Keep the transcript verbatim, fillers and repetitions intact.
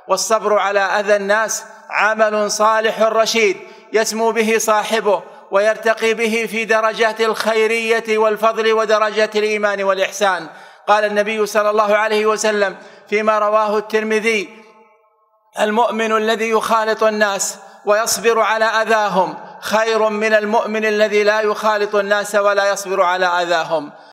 والصبر على أذى الناس عمل صالح رشيد يسمو به صاحبه ويرتقي به في درجات الخيرية والفضل ودرجات الإيمان والإحسان. قال النبي صلى الله عليه وسلم فيما رواه الترمذي: المؤمن الذي يخالط الناس ويصبر على أذاهم خير من المؤمن الذي لا يخالط الناس ولا يصبر على أذاهم.